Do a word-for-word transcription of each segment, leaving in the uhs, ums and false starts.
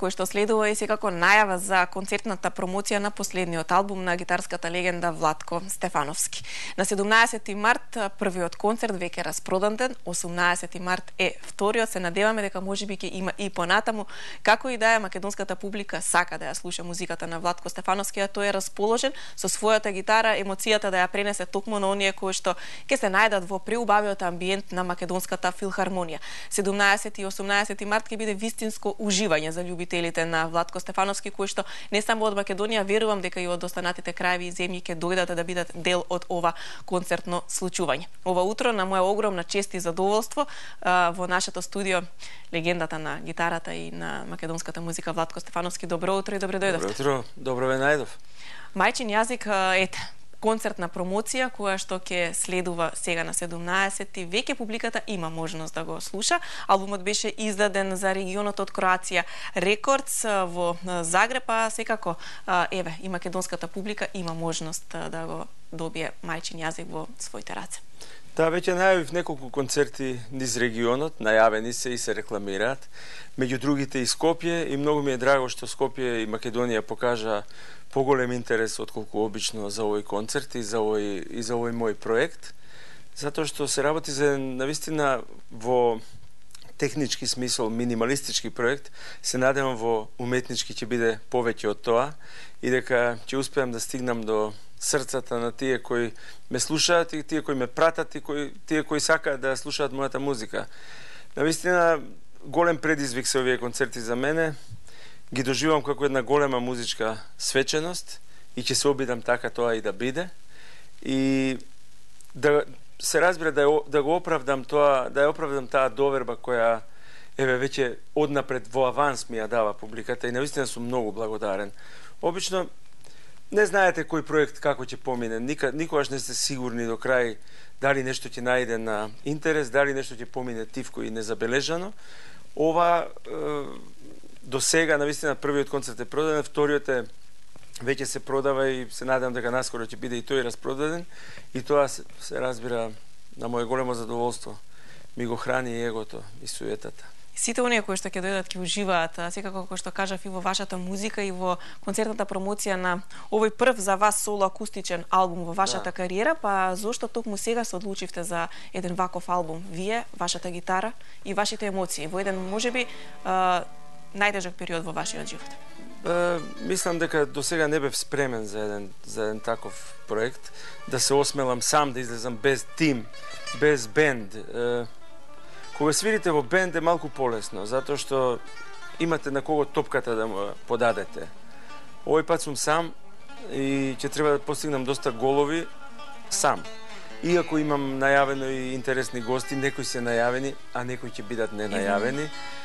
кој што следува и секако најава за концертната промоција на последниот албум на гитарската легенда Владко Стефановски. На седумнаесети март првиот концерт веќе распродаден, осумнаесети март е вториот. Се надеваме дека можеби ќе има и понатаму, како и да е, македонската публика сака да ја слуша музиката на Владко Стефановски, а тој е расположен со својата гитара, емоцијата да ја пренесе токму на оние кои што ќе се најдат во преубавиот амбиент на македонската филхармонија. седумнаесети и осумнаесети март ќе биде вистинско уживање за љубителите на Владко Стефановски, кои што не само од Македонија, верувам дека и од останатите краеви и земји ќе дојдат да бидат дел од ова концертно случување. Ова утро на моја огромна чест и задоволство во нашето студио легендата на гитарата и на македонската музика Владко Стефановски. Добро утро и добро дојдовте. Добро утро, добро ве најдов. Мајчин јазик, ете, концертна промоција која што ќе следува сега на седумнаесети. Веќе публиката има можност да го слуша. Албумот беше издаден за регионот од Кроација Рекордс во Загреб, а секако еве и македонската публика има можност да го добие Мајчин јазик во своите раце. Да, веќе најавив неколку концерти низ регионот, најавени се и се рекламираат. Меѓу другите и Скопје, и многу ми е драго што Скопје и Македонија покажа поголем интерес отколку обично за овој концерт и за овој и за овој мој проект, затоа што се работи за навистина во технички смисол минималистички проект. Се надевам во уметнички ќе биде повеќе од тоа и дека ќе успеам да стигнам до срцата на тие кои ме слушаат и тие кои ме пратат и кои, тие кои сакаат да слушаат мојата музика. Навистина голем предизвик се овие концерти за мене. Ги доживам како една голема музичка свеченост и ќе се обидам така тоа и да биде. И да се разбира да, да го оправдам тоа, да ја оправдам таа доверба која еве веќе однапред во аванс ми ја дава публиката и навистина сум многу благодарен. Обично не знаете кој проект како ќе помине, Ника, никогаш не сте сигурни до крај дали нешто ќе најде на интерес, дали нешто ќе помине тивко и незабележано. Ова е, до сега, навистина, првиот концерт е продаден, вториот е веќе се продава и се надевам дека наскоро ќе биде и тој распродаден. И тоа се, се разбира на моје големо задоволство. Ми го храни егото и суетата. Сите оние кои што ќе дојдат ќе уживаат, секако кој што кажав, и во вашата музика и во концертната промоција на овој прв за вас соло акустичен албум во вашата да. кариера, па зошто токму сега се одлучивте за еден ваков албум? Вие, вашата гитара и вашите емоции во еден можеби најтежок период во вашиот живот? Е, мислам дека до сега не бев спремен за еден, за еден таков проект, да се осмелам сам да излезам без тим, без бенд. Е, кога свирите во бенд е малку полесно, затоа што имате на кого топката да му подадете. Овој пат сум сам и ќе треба да постигнам доста голови сам. Иако имам најавено и интересни гости, некои се најавени, а некои ќе бидат ненајавени.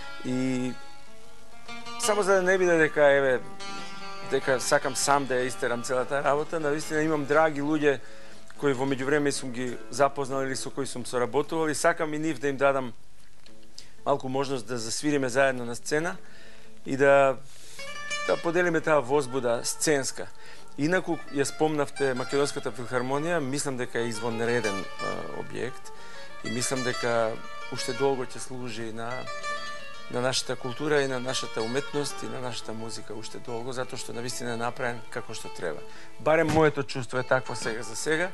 И само за да не биде дека еве дека сакам сам да ја истерам целата работа, навистина имам драги луѓе кои во меѓувреме сум ги запознал или со кои сум соработувал и сакам и нив да им дадам малку можност да засвириме заедно на сцена и да да поделиме таа возбуда сценска. Инаку ја спомнавте Македонската филхармонија, мислам дека е извонреден а, објект и мислам дека уште долго ќе служи на на нашата култура и на нашата уметност и на нашата музика уште долго, затоа што навистина е направен како што треба. Барем моето чувство е такво сега за сега.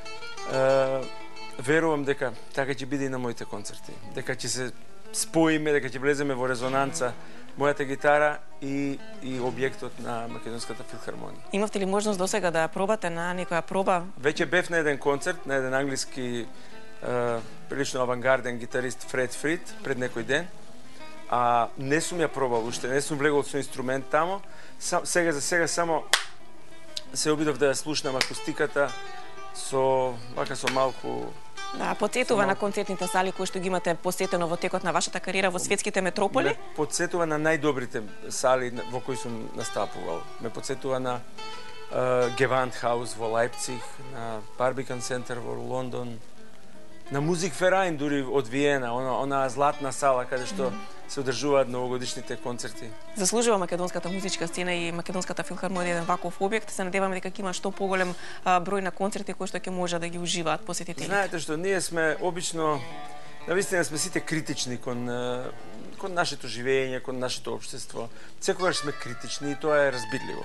Е, верувам дека така ќе биде и на моите концерти. Дека ќе се споиме, дека ќе влеземе во резонанца мојата гитара и, и објектот на Македонската филхармонија. Имавте ли можност до сега да пробате на некоја проба? Веќе бев на еден концерт, на еден англиски е, прилично авангарден гитарист Фред Фрид пред некој ден. А не сум ја пробал уште, не сум влегол со инструмент тамо. Сам, сега за сега само се обидов да ја слушнам акустиката со вака со малку. Да, подсетува со на концертните сали кои што ги имате посетено во текот на вашата кариера во светските метрополи? Ме подсетува на најдобрите сали во кои сум настапувал. Ме подсетува на uh, Gewandhaus во Лајпциг, на Barbican Center во Лондон, на Музик Ферајн дури од Виена, она, она златна сала каде што mm -hmm. се одржуваат новогодишните концерти. Заслужува македонската музичка сцена и Македонската филхармонија еден ваков објект. Се надеваме дека ќе има што поголем а, број на концерти кои што ќе може да ги уживаат посетителите. Знаете што, ние сме обично Навистина сме сите критични кон, кон нашето живење, кон нашето општество. Секогаш сме критични и тоа е разбирливо.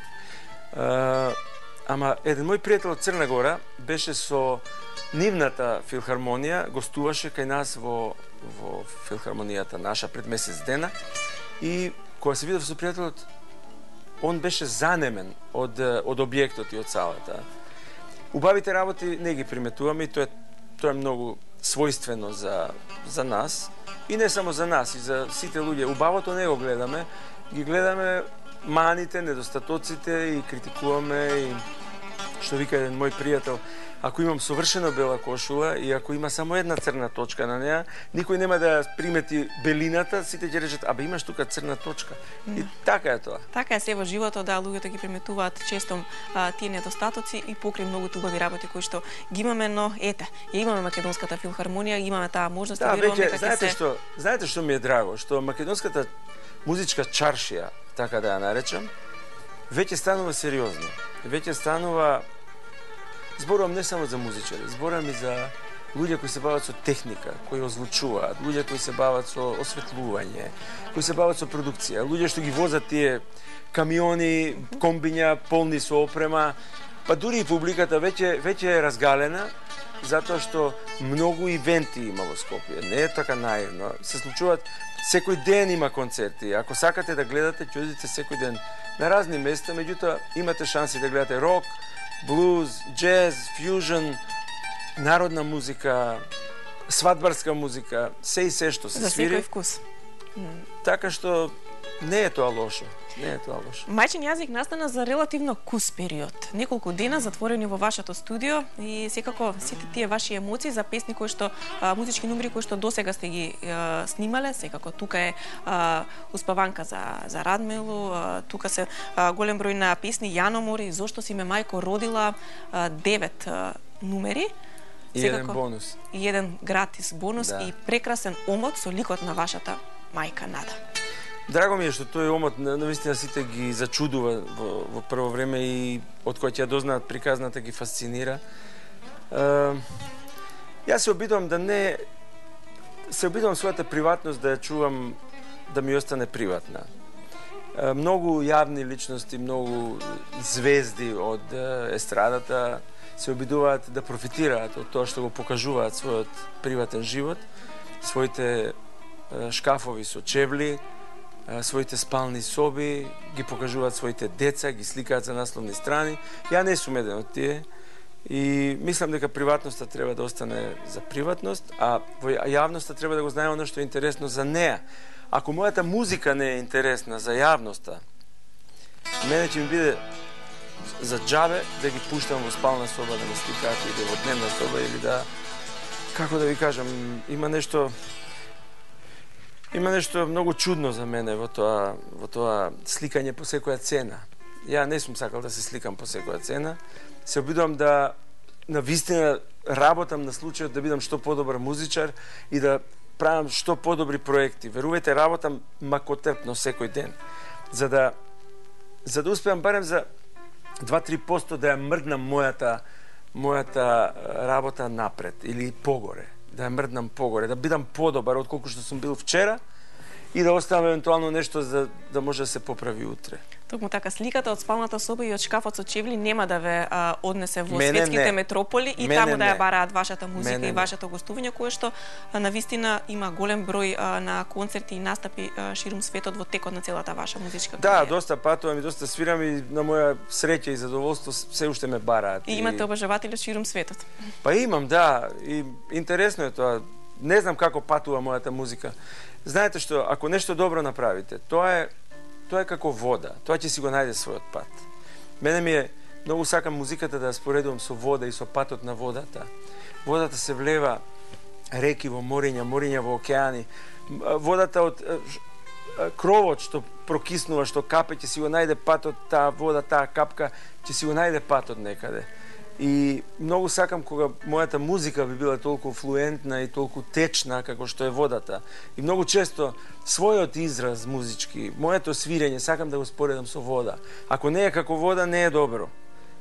Uh, ама еден мој пријател од Црна Гора беше со нивната филхармонија, гостуваше кај нас во, во филхармонијата наша пред месец дена и кога се видов со пријателот, он беше занемен од, од објектот и од салата. Убавите работи не ги приметуваме и тоа е, тоа е многу својствено за, за нас и не само за нас, и за сите луѓе. Убавото не го гледаме, ги гледаме маните, недостатоците и критикуваме и што вика еден мој пријател, ако имам совршено бела кошула и ако има само една црна точка на неа, никој нема да примети белината, сите ќе речат, абе имаш тука црна точка. Mm. И така е тоа. Така е се во животот, да, луѓето ги приметуваат често а, тие недостатоци и покрај многу убави работи кои што ги имаме, но ете, ја имаме Македонската филхармонија, имаме таа можност да веруваме дека знаете се... што, знаете што ми е драго, што Македонската музичка чаршија, така да ја наречам, веќе станува сериозно. Веќе станува, зборувам не само за музичари, зборувам и за луѓе кои се бават со техника, кои озвучуваат, луѓе кои се бават со осветлување, кои се бават со продукција, луѓе што ги возат тие камиони, комбиња полни со опрема, па дури и публиката веќе веќе е разгалена, затоа што многу ивенти има во Скопје. Не е така наивно. Се случуваат секој ден има концерти. Ако сакате да гледате, ќе одите секој ден на разни места, меѓутоа имате шанси да гледате рок, блуз, джез, фјужн, народна музика, свадбарска музика, се и се што се за свири. За секој вкус. Така што не е тоа лошо. Не е тоа лошо. Мајчин јазик настана за релативно кус период. Неколку дена затворени во вашето студио и секако сите тие ваши емоции за песни кои што а, музички номери кои што досега сте ги а, снимале, секако тука е а, успаванка за за Радмилу, а, тука се а, голем број на песни Јаномори, зошто си ме мајко родила, а, девет а, номери. И секако, еден бонус. И еден гратис бонус да. И прекрасен омот со ликот на вашата мајка Нада. Драго ми е што тој омот навистина сите ги зачудува во, во прво време и од кој ќе ја дознаат приказната ги фасцинира. Uh, јас се обидувам да не се обидувам својата приватност да ја чувам да ми остане приватна. Uh, многу јавни личности, многу звезди од uh, естрадата се обидуваат да профитираат од тоа што го покажуваат својот приватен живот, своите uh, шкафови со чевли, своите спални соби, ги покажуваат своите деца, ги сликаат за насловни страни. Ја не сум еден од тие и мислам дека приватноста треба да остане за приватност, а во јавноста треба да го знае оно што е интересно за неа. Ако мојата музика не е интересна за јавноста, мене ќе ми биде за џабе да ги пуштам во спална соба да ме сликаат или во дневна соба или да, како да ви кажам, има нешто Има нешто многу чудно за мене во тоа, во тоа сликање по секоја цена. Ја не сум сакал да се сликам по секоја цена. Се обидувам да навистина работам на случајот да бидам што подобар музичар и да правам што подобри проекти. Верувајте, работам макотрпно секој ден. За да за да успеам барем за два-три проценти да ја мрднам мојата мојата работа напред или погоре. Да ја мрднам погоре, да бидам подобар од колку што сум бил вчера и да оставам евентуално нешто за да може да се поправи утре. Токму така, сликата од спалната соба и од шкафот со чевли нема да ве а, однесе во Мене светските не. метрополи и Мене таму да ја не. бараат вашата музика Мене и вашето гостување, кое што а, навистина има голем број а, на концерти и настапи а, ширум светот во текот на целата ваша музичка Да, кариера. доста патувам и доста свирам и на моја среќа и задоволство се уште ме бараат. И имате обожаватели ширум светот. Па имам, да, и интересно е тоа. Не знам како патува мојата музика. Знаете што, ако нешто добро направите, тоа е тоа е како вода. Тоа ќе си го најде својот пат. Мене ми е многу сакам музиката да ја споредувам со вода и со патот на водата. Водата се влева реки во мориња, мориња во океани. Водата од кровот што прокиснува, што капе, ќе си го најде патот, таа вода, таа капка, ќе си го најде патот некаде. И многу сакам кога мојата музика би била толку флуентна и толку течна како што е водата. И многу често својот израз музички, моето свирење сакам да го споредам со вода. Ако не е како вода, не е добро.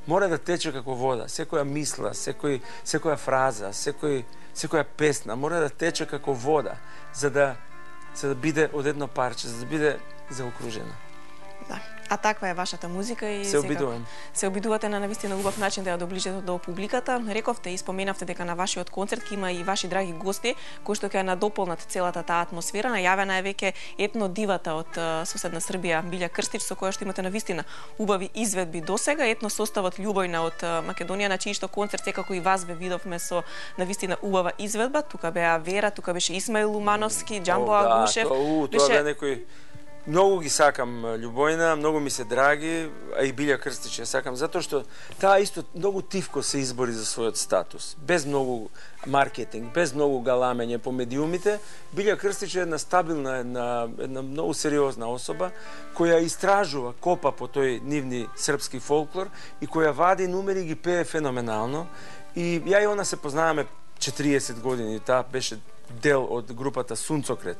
мора да тече како вода. Секоја мисла, секој, секоја фраза, секој, секоја песна мора да тече како вода, за да, за да биде од едно парче, за да биде заокружена. Да. А таква е вашата музика и се обидувам. Се обидувате на навистина убав начин да ја доближите до публиката. Рековте и споменавте дека на вашиот концерт ќе има и ваши драги гости кои што ќе надополнат целата таа атмосфера. Најавена е веќе етно дивата од соседна Србија Билја Крстич, со која што имате навистина убави изведби досега. Етно составот Љубојна од Македонија, на чиј што концерт секако и вас ве видовме со навистина убава изведба. Тука беа Вера, тука беше Исмаил Лумановски, Џамбо Агушев. Да, тоа, тоа бе некој. Многу ги сакам Љубојна, многу ми се драги, а и Билја Крстич ја сакам, затоа што таа исто многу тивко се избори за својот статус. Без многу маркетинг, без многу галамење по медиумите. Билја Крстич е една стабилна, една, една многу сериозна особа, која истражува, копа по тој нивни српски фолклор и која вади numери и ги пее феноменално. И ја и она се познаваме четириесет години, таа беше дел од групата Сунцокрет.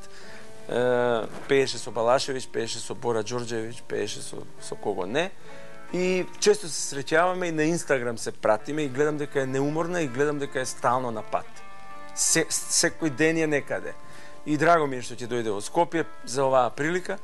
Пееше со Балашевиќ, пееше со Бора Ѓорѓевиќ, пееше со, со кого не. И често се среќаваме и на Инстаграм се пратиме и гледам дека е неуморна и гледам дека е стално на пат. Се, секој ден е некаде. И драго ми е што ќе дојде во Скопје за оваа прилика.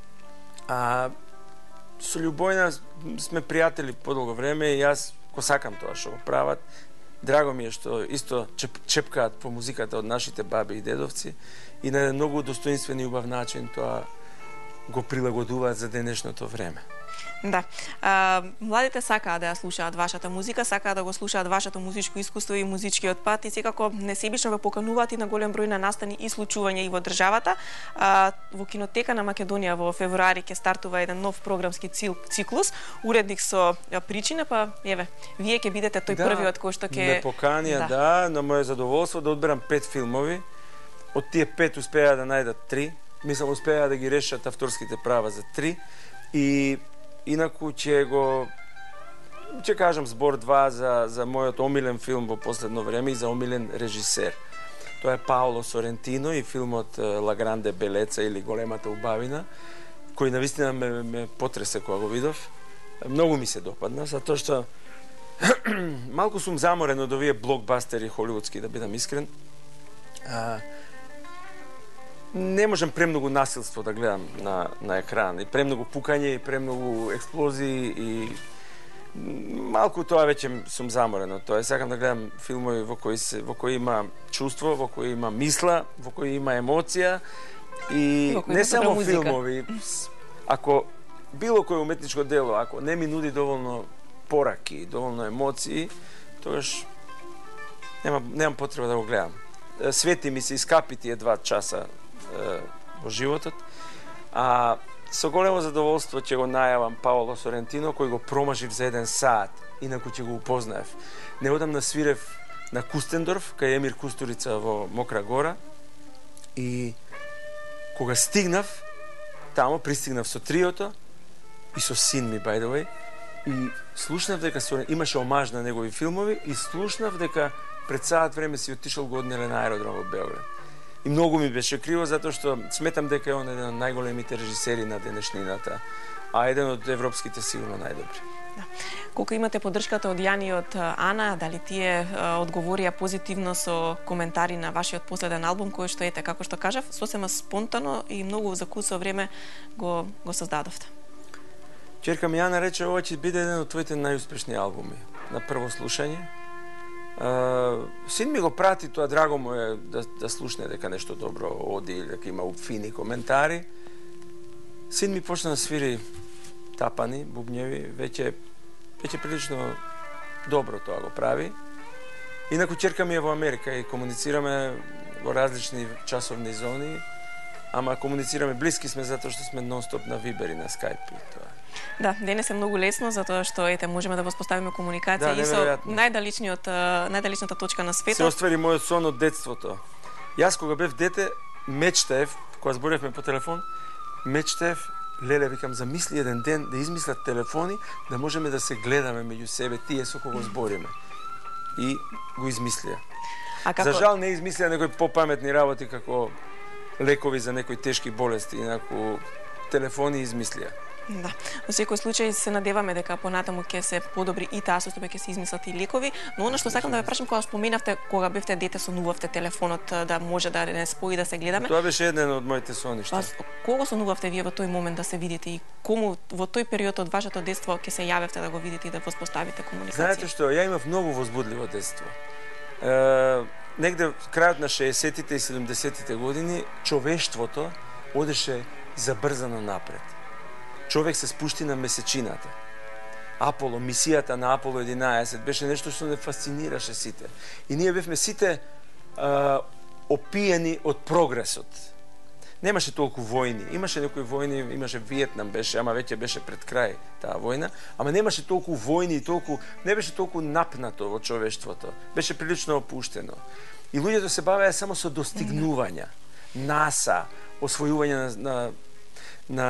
А со Љубојна сме пријатели подолго време и јас го сакам тоа што го прават. Драго ми е што исто чеп, чепкаат по музиката од нашите баби и дедовци и на многу достоинствен и убав начин тоа го прилагодуваат за денешното време. Да. А, младите сакаат да ја слушаат вашата музика, сакаат да го слушаат вашето музичко искуство и музичкиот пат и секако несебично ве покануваат и на голем број на настани и случувања и во државата. А, во Кинотека на Македонија во февруари ќе стартува еден нов програмски циклус, уредник со причина, па еве, вие ќе бидете тој да, првиот кој што ќе ме поканија, да. да, на моје задоволство да одберам пет филмови. Од тие пет успеа да најдат три. Мислам, успеа да ги решат авторските права за три. И инаку ќе го ќе кажам збор два за за мојот омилен филм во последно време и за омилен режисер. Тоа е Паоло Сорентино и филмот Ла Гранде Белеца или Големата убавина, кој навистина ме, ме потресе кога го видов. Многу ми се допадна, затоа што малку сум заморен од овие блокбастери холивудски, да бидам искрен. А, не можам премногу насилство да гледам на, на екран. И премногу пукање, и премногу експлозии, и малку тоа веќе сум заморен од тоа. Сакам да гледам филмови во кои, се, во кои има чувство, во кои има мисла, во кои има емоција. И не само филмови. Ако било кој уметничко дело, ако не ми нуди доволно пораки, доволно емоции, тогаш нема, немам потреба да го гледам. Свети ми се искапи тие два часа во животот. А со големо задоволство ќе го најавам Паоло Сорентино, кој го промажив за еден саат, инаку ќе го упознаев. Не одам на свирев на Кустендорф, кај Емир Кустурица во Мокра гора, и кога стигнав, тамо пристигнав со триото и со син ми, by the way, и слушнав дека имаше омаж на негови филмови и слушнав дека пред саат време си отишол го однеле на аеродром во Белград. И многу ми беше криво, затоа што сметам дека е он еден од најголемите режисери на денешнината, а еден од европските сигурно најдобри. Да. Колку имате поддршката од Јани и од Ана, дали тие одговорија позитивно со коментари на вашиот последен албум, кој што ете, како што кажав, сосема спонтано и многу за кусо време го, го создадовте? Ќерка ми Јана рече, ова ќе биде еден од твоите најуспешни албуми. На прво слушање. Uh, син ми го прати, тоа драго му е да, да слушне дека нешто добро оди или дека има фини коментари. Син ми почна да свири тапани, бубњеви, веќе веќе прилично добро тоа го прави. Инаку ќерка ми е во Америка и комуницираме во различни часовни зони, ама комуницираме, блиски сме затоа што сме нон-стоп на Вибер и на Скайп и тоа. Да, денес е многу лесно затоа што ете можеме да воспоставиме комуникација да, и со најдалечниот најдалечната точка на светот. Се оствари мојот сон од детството. Јас кога бев дете мечтаев, кога зборевме по телефон, мечтаев, леле, викам, замисли еден ден да измислат телефони да можеме да се гледаме меѓу себе тие со кого збориме. И го измислија. А како... За жал не измислија некои попаметни работи како лекови за некои тешки болести, инаку телефони измислија. Да. Во секој случај се надеваме дека понатаму ќе се подобри и таа состојба, ќе се измислат и лекови, но она што сакам да ве прашам, кога споменавте кога бевте дете сонувавте телефонот да може да не спои да се гледаме. Тоа беше еден од моите соништа. Кога сонувавте вие во тој момент да се видите и кому во тој период од вашето детство ќе се јавевте да го видите и да воспоставите комуникација? Знаете што, ја имав многу возбудливо детство. Е, негде крајот на шеесеттите и седумдесеттите години човештвото одеше забрзано напред. Човек се спушти на месечината. Аполо, мисијата на Аполо единаесет беше нешто што не фасцинираше сите. И ние бевме сите а, опиени од прогресот. Немаше толку војни. Имаше некои војни, имаше Виетнам беше, ама веќе беше пред крај таа војна, ама немаше толку војни, толку не беше толку напнато во човештвото. Беше прилично опуштено. И луѓето се бавеа само со достигнувања, НАСА, освојување на на, на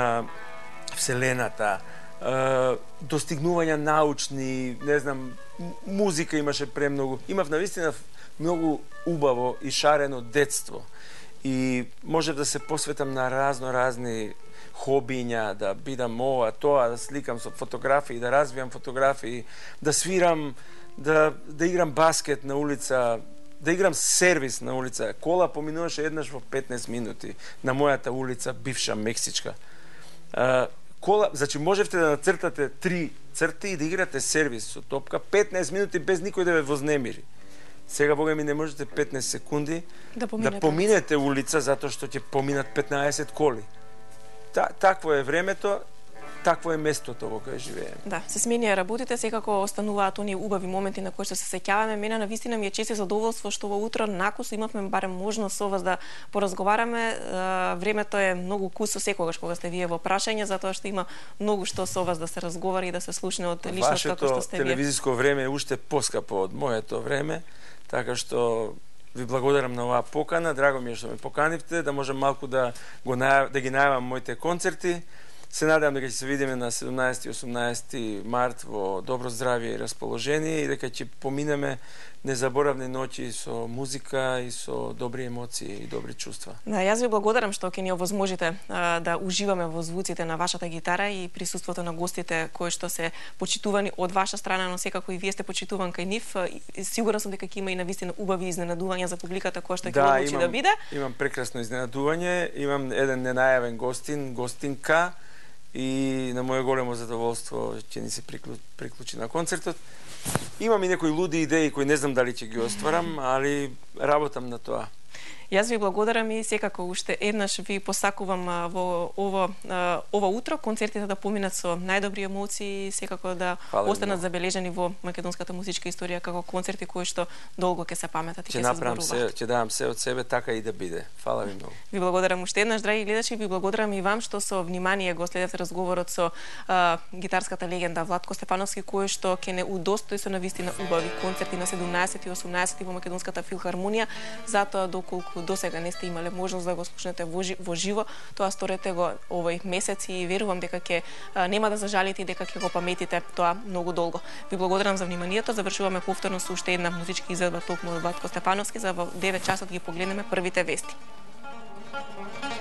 Вселената, е, достигнувања научни, не знам, музика имаше премногу. Имав навистина многу убаво и шарено детство. И можев да се посветам на разно разни хобиња, да бидам ова, тоа, да сликам со фотографии, да развијам фотографии, да свирам, да да играм баскет на улица, да играм сервис на улица. Кола поминуваше еднаш во петнаесет минути на мојата улица, бивша мексичка. Uh, кола, значи можевте да нацртате три црти и да играте сервис со топка петнаесет минути без никој да ве вознемири. Сега, бога ми, не можете петнаесет секунди да поминете, да поминете улица затоа што ќе поминат петнаесет коли. Та, такво е времето, такво е местото во кое живееме. Да, се сменија работите, секако остануваат оние убави моменти на кои што се сеќаваме. Мене навистина ми е чест и задоволство што во утро накус имавме барем можност со вас да поразговараме. Времето е многу кусо секогаш кога сте вие во прашање, затоа што има многу што со вас да се разговара и да се слушне од личност како што сте вие. Вашето телевизиско време е уште поскапо од моето време, така што ви благодарам на оваа покана. Драго ми е што ме поканивте, да можам малку да го најав, да ги најавам моите концерти. Се надевам дека ќе се видиме на седумнаесети и осумнаесети март во добро здравје и расположение и дека ќе поминеме незаборавни ноќи со музика и со добри емоции и добри чувства. Да, јас ви благодарам што ќе ни овозможите а, да уживаме во звуците на вашата гитара и присуството на гостите кои што се почитувани од ваша страна, но секако и вие сте почитуван кај нив. Сигурна сум дека ќе има и навистина убави изненадувања за публиката која што ќе да, одлучи имам, да биде. Имам прекрасно изненадување, имам еден ненајавен гостин, гостинка, и на моје големо задоволство ќе ни се приклучи на концертот. Имам и некои луди идеи кои не знам дали ќе ги остварам, али работам на тоа. Јас ви благодарам и секако уште еднаш ви посакувам во ово ова утро концертите да поминат со најдобри емоции и секако да Хвала останат забележани во македонската музичка историја како концерти кои што долго ќе се паметат и ќе се зборуваат. Ќе давам се од себе така и да биде. Фала ви многу. Ви благодарам уште еднаш, драги гледачи, ви благодарам и вам што со внимание го следевте разговорот со а, гитарската легенда Владко Стефановски, кој што ќе не удостои со навистина убави концерти на седумнаесети и осумнаесети во Македонската филхармонија. Затоа доколку досега не сте имале можност да го слушнете во, во живо, тоа сторете го овој месец и верувам дека ќе нема да зажалите и дека ќе го паметите тоа многу долго. Ви благодарам за вниманието. Завршуваме повторно со уште една музичка изvedба токму од Владко Стефановски, за во девет часот ги погледнеме првите вести.